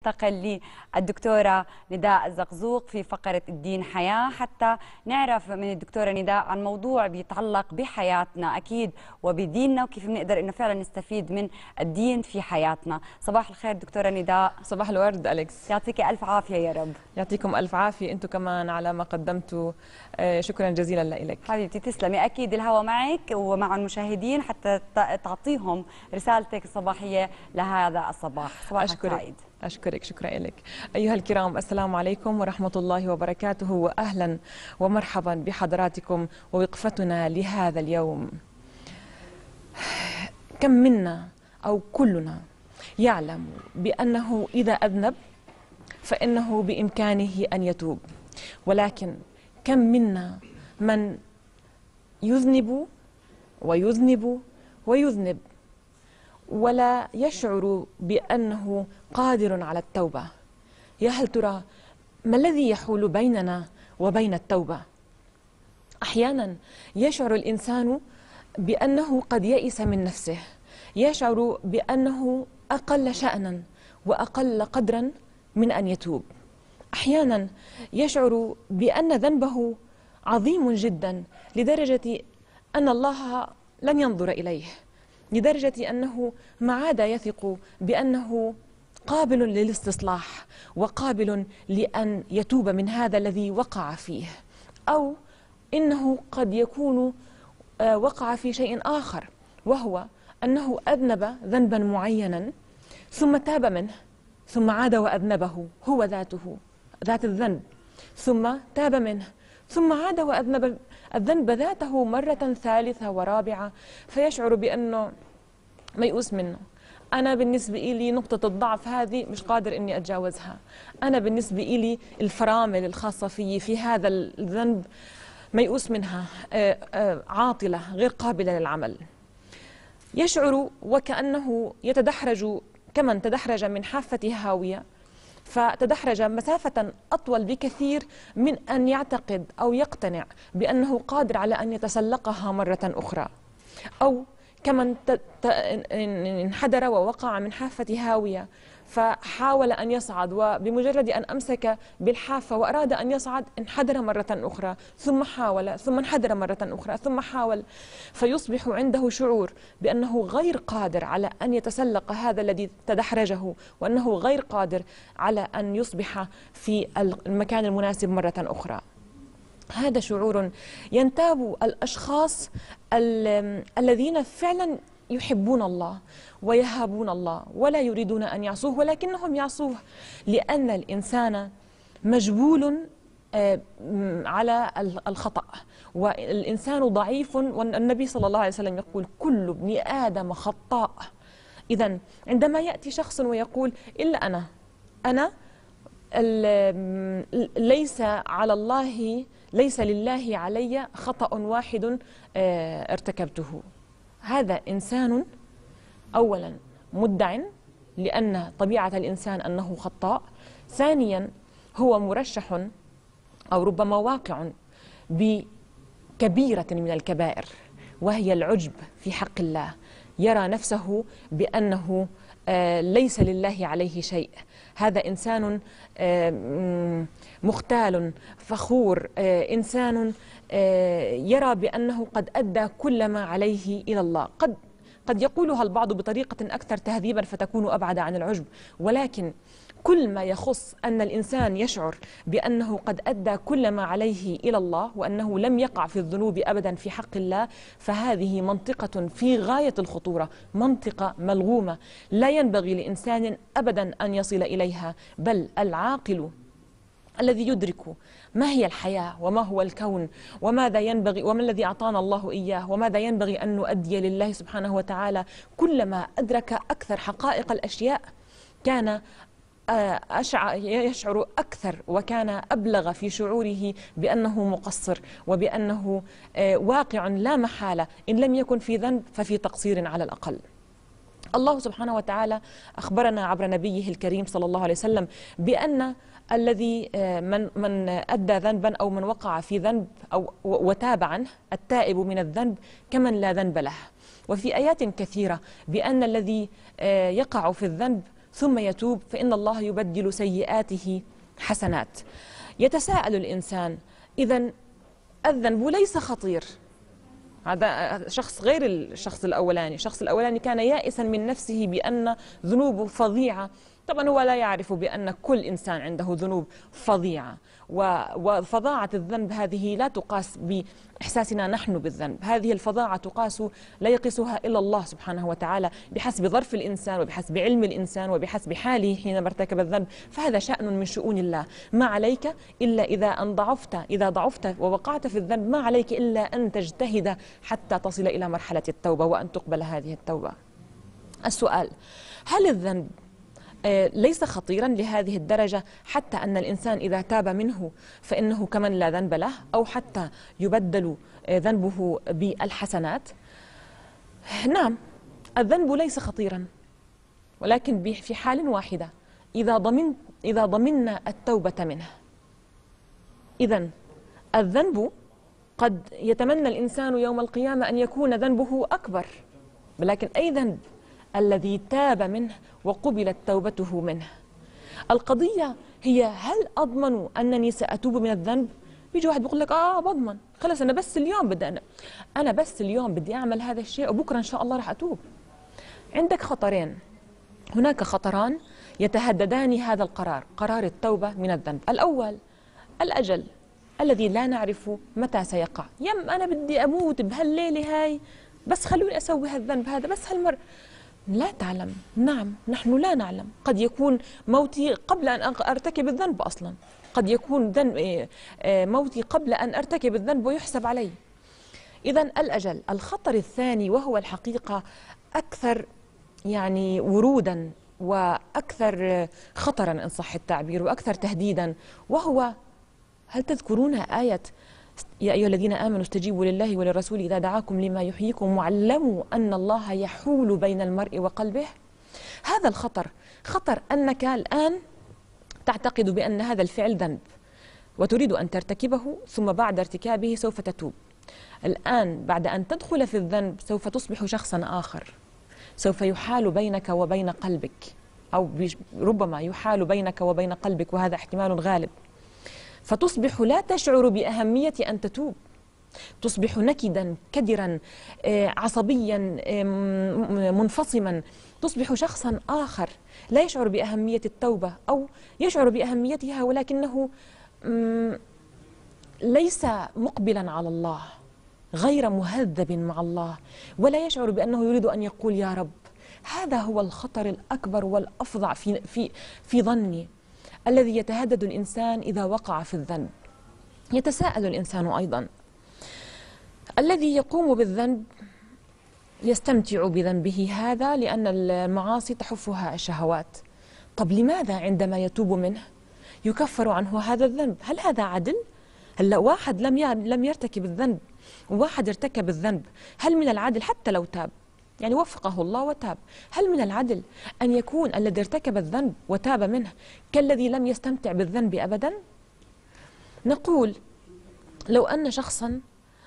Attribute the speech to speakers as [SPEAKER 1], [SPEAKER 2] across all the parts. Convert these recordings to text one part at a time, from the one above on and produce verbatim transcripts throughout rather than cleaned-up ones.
[SPEAKER 1] ننتقل للدكتورة نداء الزقزوق في فقرة الدين حياة، حتى نعرف من الدكتورة نداء عن موضوع بيتعلق بحياتنا أكيد وبديننا، وكيف بنقدر إنه فعلا نستفيد من الدين في حياتنا. صباح الخير دكتورة نداء.
[SPEAKER 2] صباح الورد أليكس.
[SPEAKER 1] يعطيك ألف عافية يا رب.
[SPEAKER 2] يعطيكم ألف عافية أنتم كمان على ما قدمتوا، شكرا جزيلا لك
[SPEAKER 1] حبيبتي. تسلمي. أكيد الهوى معك ومع المشاهدين حتى تعطيهم رسالتك الصباحية لهذا الصباح. صباح
[SPEAKER 2] أشكرك. أشكرك شكرا لك. أيها الكرام، السلام عليكم ورحمة الله وبركاته، وأهلا ومرحبا بحضراتكم ووقفتنا لهذا اليوم. كم منا أو كلنا يعلم بأنه إذا أذنب فإنه بإمكانه أن يتوب، ولكن كم منا من يذنب ويذنب ويذنب ولا يشعر بأنه قادر على التوبة؟ يا هل ترى ما الذي يحول بيننا وبين التوبة؟ أحيانا يشعر الإنسان بأنه قد يئس من نفسه، يشعر بأنه أقل شأنا وأقل قدرا من أن يتوب. أحيانا يشعر بأن ذنبه عظيم جدا لدرجة أن الله لن ينظر إليه، لدرجة أنه ما عاد يثق بأنه قابل للاستصلاح وقابل لأن يتوب من هذا الذي وقع فيه، أو إنه قد يكون وقع في شيء آخر، وهو أنه أذنب ذنبا معينا ثم تاب منه، ثم عاد وأذنبه هو ذاته ذات الذنب، ثم تاب منه، ثم عاد وأذنب الذنب ذاته مرة ثالثة ورابعة، فيشعر بأنه ميؤوس منه. أنا بالنسبة إلي نقطة الضعف هذه مش قادر إني أتجاوزها، أنا بالنسبة إلي الفرامل الخاصة في في هذا الذنب ميؤوس منها، عاطلة غير قابلة للعمل. يشعر وكأنه يتدحرج كمن تدحرج من حافة هاوية، فتدحرج مسافة أطول بكثير من أن يعتقد أو يقتنع بأنه قادر على أن يتسلقها مرة أخرى، أو كمن انحدر ووقع من حافة هاوية فحاول أن يصعد، وبمجرد أن أمسك بالحافة وأراد أن يصعد انحدر مرة أخرى، ثم حاول، ثم انحدر مرة أخرى، ثم حاول، فيصبح عنده شعور بأنه غير قادر على أن يتسلق هذا الذي تدحرجه، وأنه غير قادر على أن يصبح في المكان المناسب مرة أخرى. هذا شعور ينتاب الأشخاص الذين فعلا يحبون الله ويهابون الله ولا يريدون أن يعصوه، ولكنهم يعصوه لأن الإنسان مجبول على الخطأ، والإنسان ضعيف، والنبي صلى الله عليه وسلم يقول كل ابن آدم خطاء. إذن عندما يأتي شخص ويقول إلا أنا أنا ليس على الله ليس لله علي خطأ واحد ارتكبته، هذا إنسان أولا مدع لأن طبيعة الإنسان أنه خطاء، ثانيا هو مرشح أو ربما واقع بكبيرة من الكبائر، وهي العجب في حق الله، يرى نفسه بأنه ليس لله عليه شيء. هذا إنسان مختال فخور، إنسان يرى بأنه قد أدى كل ما عليه إلى الله. قد قد يقولها البعض بطريقة أكثر تهذيبا فتكون أبعد عن العجب، ولكن كل ما يخص أن الإنسان يشعر بأنه قد أدى كل ما عليه إلى الله وأنه لم يقع في الذنوب أبدا في حق الله، فهذه منطقة في غاية الخطورة، منطقة ملغومة لا ينبغي لإنسان أبدا أن يصل إليها. بل العاقل الذي يدرك ما هي الحياة وما هو الكون وماذا ينبغي وما الذي أعطانا الله إياه وماذا ينبغي أن نؤدي لله سبحانه وتعالى، كلما أدرك أكثر حقائق الأشياء كان يشعر أكثر وكان أبلغ في شعوره بأنه مقصر وبأنه واقع لا محالة، إن لم يكن في ذنب ففي تقصير على الأقل. الله سبحانه وتعالى أخبرنا عبر نبيه الكريم صلى الله عليه وسلم بأن الذي من من أدى ذنبا أو من وقع في ذنب أو وتاب عنه، التائب من الذنب كمن لا ذنب له. وفي آيات كثيرة بأن الذي يقع في الذنب ثم يتوب فإن الله يبدل سيئاته حسنات. يتساءل الإنسان: إذن الذنب ليس خطير. هذا شخص غير الشخص الأولاني. الشخص الأولاني كان يائسا من نفسه بأن ذنوبه فظيعة. طبعا هو لا يعرف بأن كل إنسان عنده ذنوب فظيعة، وفظاعة الذنب هذه لا تقاس بإحساسنا نحن بالذنب. هذه الفظاعة تقاس لا يقيسها إلا الله سبحانه وتعالى بحسب ظرف الإنسان وبحسب علم الإنسان وبحسب حاله حينما ارتكب الذنب، فهذا شأن من شؤون الله. ما عليك إلا إذا أن ضعفت إذا ضعفت ووقعت في الذنب، ما عليك إلا أن تجتهد حتى تصل إلى مرحلة التوبة وأن تقبل هذه التوبة. السؤال: هل الذنب ليس خطيرا لهذه الدرجة حتى أن الإنسان إذا تاب منه فإنه كمن لا ذنب له، أو حتى يبدل ذنبه بالحسنات؟ نعم، الذنب ليس خطيرا، ولكن في حال واحدة: إذا ضمن إذا ضمننا التوبة منه. إذن الذنب قد يتمنى الإنسان يوم القيامة أن يكون ذنبه أكبر، ولكن أي ذنب الذي تاب منه وقبلت توبته منه. القضية هي: هل أضمن أنني سأتوب من الذنب؟ بيجي واحد بيقول لك: آه بضمن، خلاص أنا بس اليوم بدي أنا, أنا بس اليوم بدي أعمل هذا الشيء وبكرة إن شاء الله راح أتوب. عندك خطرين، هناك خطران يتهددان هذا القرار، قرار التوبة من الذنب. الأول الأجل الذي لا نعرف متى سيقع. يم أنا بدي أموت بهالليلة هاي، بس خلوني أسوي هالذنب هذا بس هالمرة. لا تعلم. نعم، نحن لا نعلم. قد يكون موتي قبل أن أرتكب الذنب أصلا، قد يكون موتي قبل أن أرتكب الذنب ويحسب علي. إذن الأجل. الخطر الثاني وهو الحقيقة أكثر يعني ورودا وأكثر خطرا إن صح التعبير وأكثر تهديدا، وهو: هل تذكرون آية يا أيها الذين آمنوا استجيبوا لله وللرسول إذا دعاكم لما يحييكم واعلموا أن الله يحول بين المرء وقلبه؟ هذا الخطر، خطر أنك الآن تعتقد بأن هذا الفعل ذنب وتريد أن ترتكبه، ثم بعد ارتكابه سوف تتوب. الآن بعد أن تدخل في الذنب سوف تصبح شخصا آخر، سوف يحال بينك وبين قلبك، أو ربما يحال بينك وبين قلبك، وهذا احتمال غالب. فتصبح لا تشعر بأهمية أن تتوب، تصبح نكدا كدرا عصبيا منفصما، تصبح شخصا آخر لا يشعر بأهمية التوبة، أو يشعر بأهميتها ولكنه ليس مقبلا على الله، غير مهذب مع الله، ولا يشعر بأنه يريد أن يقول يا رب. هذا هو الخطر الأكبر والأفظع في في في ظني، الذي يتهدد الإنسان إذا وقع في الذنب. يتساءل الإنسان أيضا: الذي يقوم بالذنب يستمتع بذنبه هذا لأن المعاصي تحفها الشهوات، طب لماذا عندما يتوب منه يكفر عنه هذا الذنب؟ هل هذا عدل؟ هلا واحد لم لم يرتكب الذنب وواحد ارتكب الذنب، هل من العدل حتى لو تاب، يعني وفقه الله وتاب، هل من العدل أن يكون الذي ارتكب الذنب وتاب منه كالذي لم يستمتع بالذنب أبدا؟ نقول: لو أن شخصا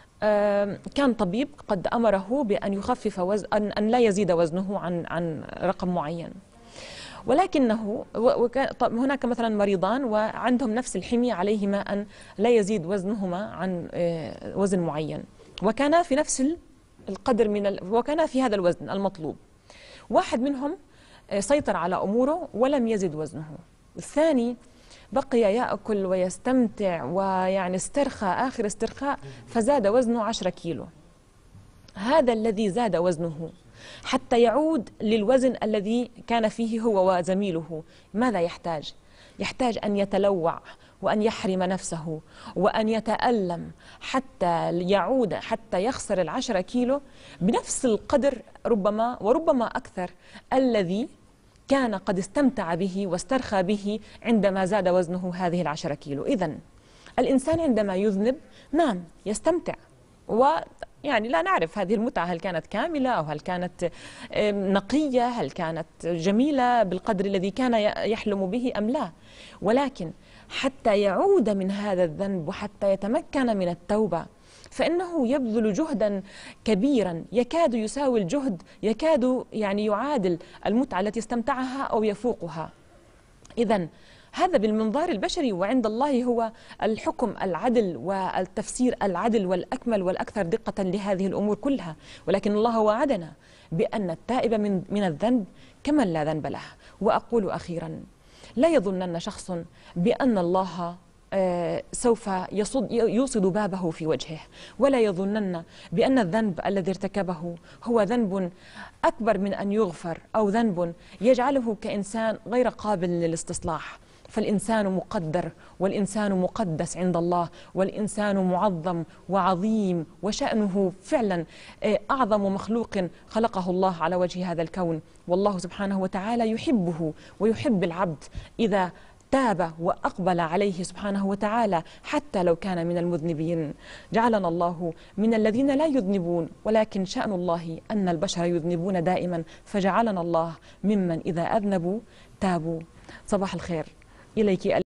[SPEAKER 2] كان طبيب قد أمره بأن يخفف وزن، أن لا يزيد وزنه عن عن رقم معين، ولكنه هناك مثلا مريضان وعندهم نفس الحمية عليهما أن لا يزيد وزنهما عن وزن معين، وكان في نفس القدر من ال... وكان في هذا الوزن المطلوب. واحد منهم سيطر على أموره ولم يزد وزنه، الثاني بقي يأكل ويستمتع ويعني استرخى آخر استرخاء فزاد وزنه عشرة كيلو. هذا الذي زاد وزنه حتى يعود للوزن الذي كان فيه هو وزميله ماذا يحتاج؟ يحتاج أن يتلوع وأن يحرم نفسه وأن يتألم حتى يعود، حتى يخسر العشرة كيلو بنفس القدر ربما وربما أكثر الذي كان قد استمتع به واسترخى به عندما زاد وزنه هذه العشرة كيلو. إذن الإنسان عندما يذنب نعم يستمتع، ويعني لا نعرف هذه المتعة هل كانت كاملة أو هل كانت نقية، هل كانت جميلة بالقدر الذي كان يحلم به أم لا، ولكن حتى يعود من هذا الذنب وحتى يتمكن من التوبة فإنه يبذل جهدا كبيرا يكاد يساوي الجهد، يكاد يعني يعادل المتعة التي استمتعها أو يفوقها. إذن هذا بالمنظار البشري، وعند الله هو الحكم العدل والتفسير العدل والأكمل والأكثر دقة لهذه الأمور كلها. ولكن الله وعدنا بأن التائب من من الذنب كمن لا ذنب له. وأقول أخيرا، لا يظنن شخص بأن الله سوف يصد يوصد بابه في وجهه، ولا يظنن بأن الذنب الذي ارتكبه هو ذنب أكبر من أن يغفر، أو ذنب يجعله كإنسان غير قابل للاستصلاح. فالإنسان مقدر، والإنسان مقدس عند الله، والإنسان معظم وعظيم، وشأنه فعلا أعظم مخلوق خلقه الله على وجه هذا الكون. والله سبحانه وتعالى يحبه ويحب العبد إذا تاب وأقبل عليه سبحانه وتعالى حتى لو كان من المذنبين. جعلنا الله من الذين لا يذنبون، ولكن شأن الله أن البشر يذنبون دائما، فجعلنا الله ممن إذا أذنبوا تابوا. صباح الخير إليك.